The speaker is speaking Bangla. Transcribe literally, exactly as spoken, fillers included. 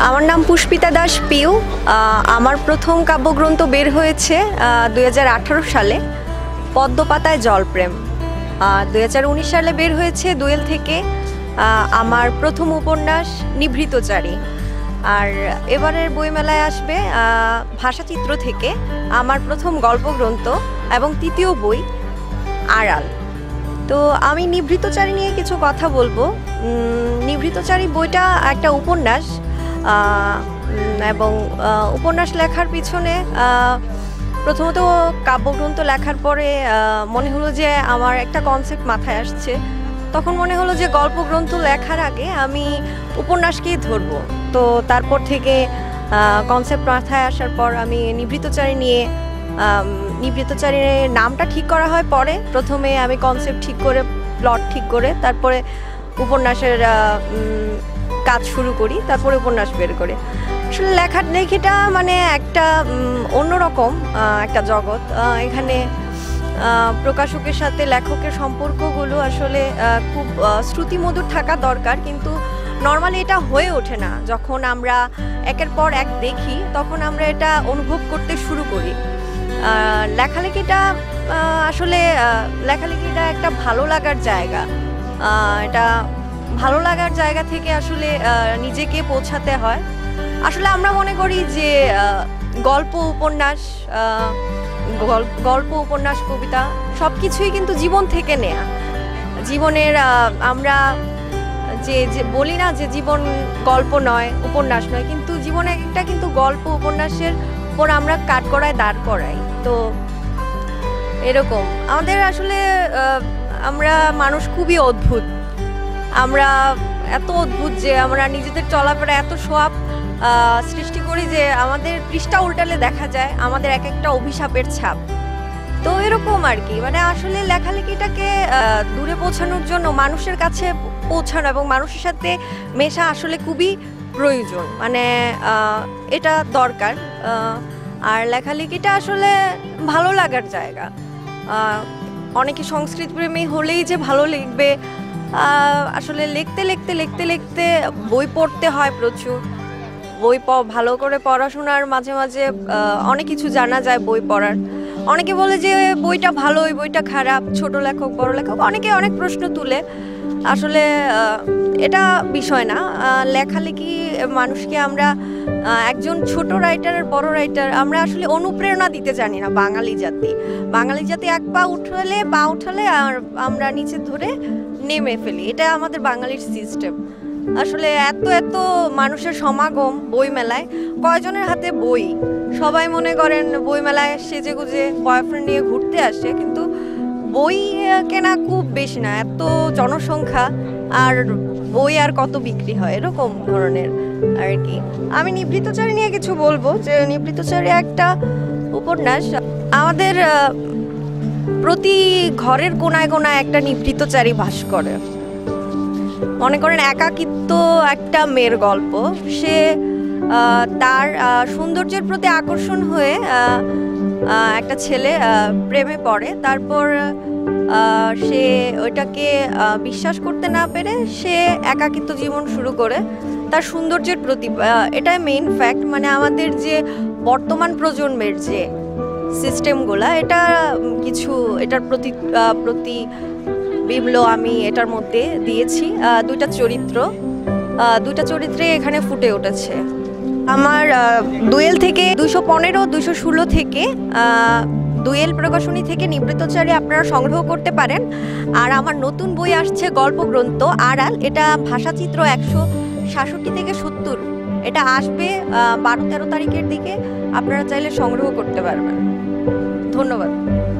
আমার নাম পুষ্পিতা দাস পিউ। আমার প্রথম কাব্যগ্রন্থ বের হয়েছে দুই হাজার আঠারো সালে পদ্মপাতায় জলপ্রেম। দুই হাজার উনিশ সালে বের হয়েছে দোয়েল থেকে আমার প্রথম উপন্যাস নিভৃতচারী। আর এবারের বইমেলায় আসবে ভাষাচিত্র থেকে আমার প্রথম গল্পগ্রন্থ এবং তৃতীয় বই আড়াল। তো আমি নিভৃতচারী নিয়ে কিছু কথা বলবো। নিভৃতচারী বইটা একটা উপন্যাস এবং উপন্যাস লেখার পিছনে প্রথমত কাব্যগ্রন্থ লেখার পরে মনে হলো যে আমার একটা কনসেপ্ট মাথায় আসছে। তখন মনে হলো যে গল্পগ্রন্থ লেখার আগে আমি উপন্যাসকেই ধরবো। তো তারপর থেকে কনসেপ্ট মাথায় আসার পর আমি নিভৃতচারী নিয়ে নিভৃতচারীর নামটা ঠিক করা হয় পরে। প্রথমে আমি কনসেপ্ট ঠিক করে প্লট ঠিক করে তারপরে উপন্যাসের কাজ শুরু করি, তারপরে উপন্যাস বের করে। আসলে লেখার লেখিটা মানে একটা অন্যরকম একটা জগৎ। এখানে প্রকাশকের সাথে লেখকের সম্পর্কগুলো আসলে খুব শ্রুতিমধুর থাকা দরকার, কিন্তু নর্মালি এটা হয়ে ওঠে না। যখন আমরা একের পর এক দেখি তখন আমরা এটা অনুভব করতে শুরু করি। লেখালেখিটা আসলে লেখালেখিটা একটা ভালো লাগার জায়গা। এটা ভালো লাগার জায়গা থেকে আসলে নিজেকে পৌঁছাতে হয়। আসলে আমরা মনে করি যে গল্প উপন্যাস গল্প উপন্যাস কবিতা সব কিছুই কিন্তু জীবন থেকে নেয়া। জীবনের আমরা যে যে বলি না যে জীবন গল্প নয়, উপন্যাস নয়, কিন্তু জীবনে একটা কিন্তু গল্প উপন্যাসের উপর আমরা কাঠগড়ায় দাঁড় করাই। তো এরকম আমাদের আসলে আমরা মানুষ খুবই অদ্ভুত। আমরা এত অদ্ভুত যে আমরা নিজেদের চলাফেরা এত সোয়াব সৃষ্টি করি যে আমাদের পৃষ্ঠা উল্টালে দেখা যায় আমাদের এক একটা অভিশাপের ছাপ। তো এরকম আর কি, মানে আসলে লেখালেখিটাকে দূরে পৌঁছানোর জন্য মানুষের কাছে পৌঁছানো এবং মানুষের সাথে মেশা আসলে খুবই প্রয়োজন, মানে এটা দরকার। আর লেখালেখিটা আসলে ভালো লাগার জায়গা। অনেকে সংস্কৃত প্রেমী হলেই যে ভালো লিখবে, আসলে লিখতে লিখতে লিখতে লিখতে বই পড়তে হয় প্রচুর। বই ভালো করে পড়াশোনার মাঝে মাঝে অনেক কিছু জানা যায় বই পড়ার। অনেকে বলে যে বইটা ভালো, ওই বইটা খারাপ, ছোট লেখক বড় লেখক, অনেকে অনেক প্রশ্ন তুলে। আসলে এটা বিষয় না। লেখালেখি মানুষকে আমরা একজন ছোট রাইটারের বড় রাইটার আমরা আসলে অনুপ্রেরণা দিতে জানি না। বাঙালি জাতি বাঙালি জাতি এক পা উঠালে পা উঠালে আর আমরা নিচে ধরে নেমে ফেলি, এটা আমাদের বাঙালির সিস্টেম। আসলে এত এত মানুষের সমাগম বই মেলায়, কয়জনের হাতে বই? সবাই মনে করেন বই মেলায় সেজে গুজে বয়ফ্রেন্ড নিয়ে ঘুরতে আসে, কিন্তু বই কেনা খুব বেশি না, এত জনসংখ্যা আর বই আর কত বিক্রি হয়, এরকম ধরনের আর কি। আমি নিভৃতচারী নিয়ে কিছু বলবো যে নিভৃতচারী একটা উপন্যাস। আমাদের প্রতি ঘরের কোনায় কোনায় একটা নিভৃতচারী বাস করে। মনে করেন একাকিত্ব একটা মেয়ের গল্প। সে তার সৌন্দর্যের প্রতি আকর্ষণ হয়ে একটা ছেলে প্রেমে পড়ে, তারপর সে ওইটাকে বিশ্বাস করতে না পেরে সে একাকিত্ব জীবন শুরু করে তার সৌন্দর্যের প্রতি। এটাই মেইন ফ্যাক্ট, মানে আমাদের যে বর্তমান প্রজন্মের যে সিস্টেমগুলা, এটা কিছু এটার প্রতি প্রতি বিমলো আমি এটার মধ্যে দিয়েছি। দুইটা চরিত্র দুইটা চরিত্রে এখানে ফুটে উঠেছে। আমার দোয়েল থেকে দুইশো পনেরো দুইশো ষোলো থেকে দোয়েল প্রকাশনী থেকে নিভৃতচারী আপনারা সংগ্রহ করতে পারেন। আর আমার নতুন বই আসছে গল্পগ্রন্থ আড়াল, এটা ভাষাচিত্র একশো সাতষট্টি থেকে সত্তর, এটা আসবে বারো তেরো তারিখের দিকে। আপনারা চাইলে সংগ্রহ করতে পারবেন। ধন্যবাদ।